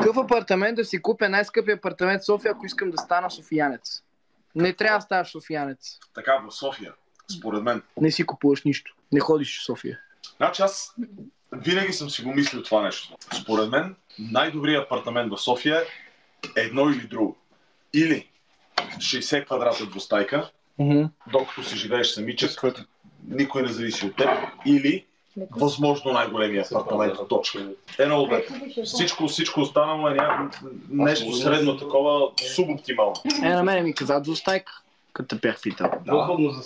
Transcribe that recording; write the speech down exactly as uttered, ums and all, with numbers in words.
Какъв апартамент да си купя? Най-скъпия апартамент в София, ако искам да стана софиянец. Не трябва да ставаш софиянец. Така, в София, според мен. Не си купуваш нищо. Не ходиш в София. Значи аз винаги съм си го мислил това нещо. Според мен, най-добрият апартамент в София е едно или друго. Или шейсет квадрата двустайка, Mm-hmm. докато си живееш самичък, никой не зависи от теб, или възможно най-големия апартамент в точка. Едно от двете. Всичко, всичко останало е някакво нещо средно такова, субоптимално. Е, на мене ми каза двустайка, като те бях питал. Да.